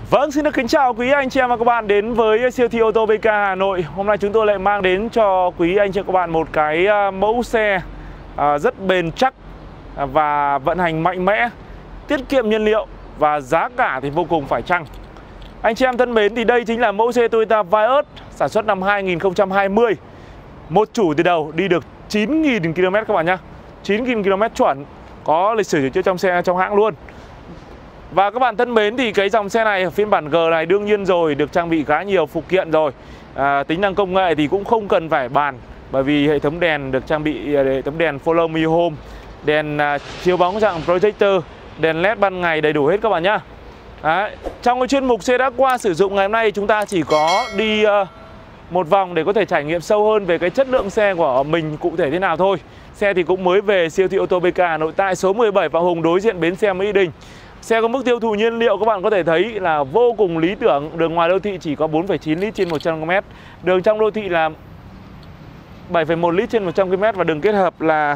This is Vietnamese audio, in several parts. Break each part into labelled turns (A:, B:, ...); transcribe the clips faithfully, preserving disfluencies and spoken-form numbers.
A: Vâng, xin được kính chào quý anh chị em và các bạn đến với siêu thị ô tô bê ca Hà Nội. Hôm nay chúng tôi lại mang đến cho quý anh chị và các bạn một cái mẫu xe rất bền chắc và vận hành mạnh mẽ, tiết kiệm nhiên liệu và giá cả thì vô cùng phải chăng. Anh chị em thân mến, thì đây chính là mẫu xe Toyota Vios sản xuất năm hai nghìn không trăm hai mươi. Một chủ từ đầu đi được chín nghìn ki lô mét các bạn nhé. chín nghìn ki lô mét chuẩn, có lịch sử sửa chữa trong xe trong hãng luôn. Và các bạn thân mến, thì cái dòng xe này phiên bản G này đương nhiên rồi được trang bị khá nhiều phụ kiện rồi. à, Tính năng công nghệ thì cũng không cần phải bàn, bởi vì hệ thống đèn được trang bị hệ thống đèn Follow Me Home, đèn uh, chiếu bóng dạng projector, đèn led ban ngày đầy đủ hết các bạn nhá. Đấy. Trong cái chuyên mục xe đã qua sử dụng ngày hôm nay, chúng ta chỉ có đi uh, một vòng để có thể trải nghiệm sâu hơn về cái chất lượng xe của mình cụ thể thế nào thôi. Xe thì cũng mới về siêu thị ô tô bê ca Hà Nội tại số mười bảy Phạm Hùng, đối diện bến xe Mỹ Đình. Xe có mức tiêu thụ nhiên liệu các bạn có thể thấy là vô cùng lý tưởng. Đường ngoài đô thị chỉ có bốn phẩy chín lít trên một trăm ki lô mét, đường trong đô thị là bảy phẩy một lít trên một trăm ki lô mét, và đường kết hợp là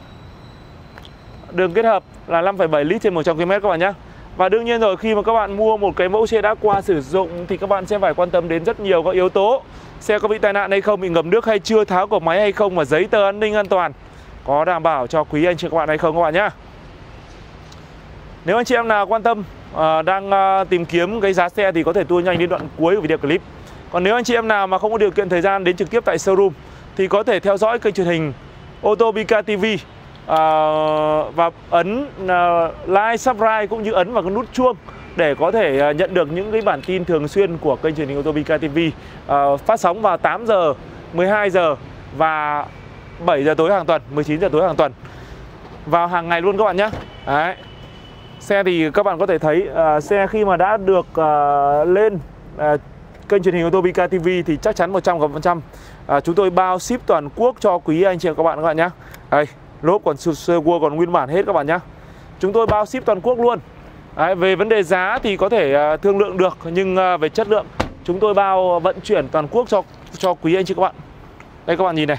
A: đường kết hợp là năm phẩy bảy lít trên một trăm ki lô mét các bạn nhé. Và đương nhiên rồi, khi mà các bạn mua một cái mẫu xe đã qua sử dụng thì các bạn sẽ phải quan tâm đến rất nhiều các yếu tố. Xe có bị tai nạn hay không, bị ngập nước hay chưa, tháo còi máy hay không, và giấy tờ an ninh an toàn có đảm bảo cho quý anh chị các bạn hay không các bạn nhé. Nếu anh chị em nào quan tâm uh, đang uh, tìm kiếm cái giá xe thì có thể tua nhanh đến đoạn cuối của video clip. Còn nếu anh chị em nào mà không có điều kiện thời gian đến trực tiếp tại showroom thì có thể theo dõi kênh truyền hình ô tô bê ca ti vi uh, và ấn uh, like, subscribe cũng như ấn vào cái nút chuông để có thể uh, nhận được những cái bản tin thường xuyên của kênh truyền hình ô tô bê ca ti vi, uh, phát sóng vào tám giờ, mười hai giờ và bảy giờ tối hàng tuần, mười chín giờ tối hàng tuần, vào hàng ngày luôn các bạn nhé. Đấy. Xe thì các bạn có thể thấy uh, xe khi mà đã được uh, lên uh, kênh truyền hình ô tô bê ca ti vi thì chắc chắn một trăm phần trăm uh, chúng tôi bao ship toàn quốc cho quý anh chị các bạn các bạn nhé. Đây, lốp còn sơ cua còn nguyên bản hết các bạn nhé. Chúng tôi bao ship toàn quốc luôn. Đấy, về vấn đề giá thì có thể uh, thương lượng được, nhưng uh, về chất lượng chúng tôi bao vận chuyển toàn quốc cho cho quý anh chị các bạn. Đây các bạn nhìn này.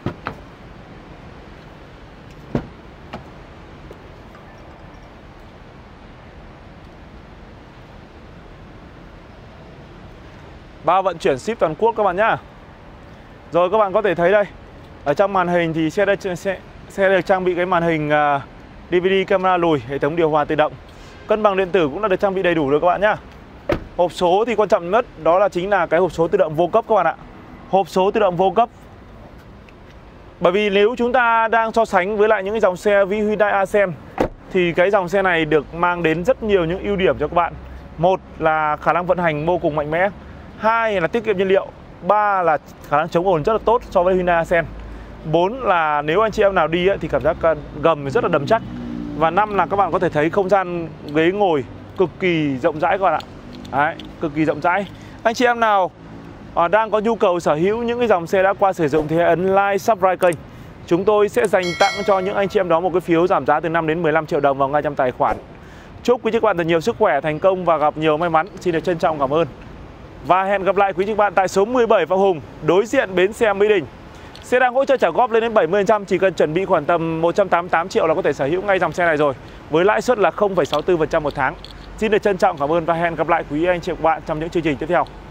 A: Bao vận chuyển ship toàn quốc các bạn nhá. Rồi các bạn có thể thấy đây, ở trong màn hình thì xe đây xe, xe được trang bị cái màn hình uh, đê vê đê camera lùi, hệ thống điều hòa tự động, cân bằng điện tử cũng đã được trang bị đầy đủ rồi các bạn nhá. Hộp số thì quan trọng nhất đó là chính là cái hộp số tự động vô cấp các bạn ạ. Hộp số tự động vô cấp. Bởi vì nếu chúng ta đang so sánh với lại những cái dòng xe ví Hyundai Accent thì cái dòng xe này được mang đến rất nhiều những ưu điểm cho các bạn. Một là khả năng vận hành vô cùng mạnh mẽ, hai là tiết kiệm nhiên liệu, ba là khả năng chống ồn rất là tốt so với Hyundai Accent, bốn là nếu anh chị em nào đi ấy, thì cảm giác gầm rất là đầm chắc, và năm là các bạn có thể thấy không gian ghế ngồi cực kỳ rộng rãi các bạn ạ. Đấy, cực kỳ rộng rãi. Anh chị em nào à, đang có nhu cầu sở hữu những cái dòng xe đã qua sử dụng thì hãy ấn like, subscribe kênh. Chúng tôi sẽ dành tặng cho những anh chị em đó một cái phiếu giảm giá từ năm đến mười lăm triệu đồng vào ngay trong tài khoản. Chúc quý chị các bạn thật nhiều sức khỏe, thành công và gặp nhiều may mắn. Xin được trân trọng cảm ơn. Và hẹn gặp lại quý chị bạn tại số mười bảy Phạm Hùng, đối diện bến xe Mỹ Đình. Xe đang hỗ trợ trả góp lên đến bảy mươi phần trăm, chỉ cần chuẩn bị khoảng tầm một trăm tám mươi tám triệu là có thể sở hữu ngay dòng xe này rồi, với lãi suất là không phẩy sáu mươi tư phần trăm một tháng. Xin được trân trọng cảm ơn và hẹn gặp lại quý anh chị và các bạn trong những chương trình tiếp theo.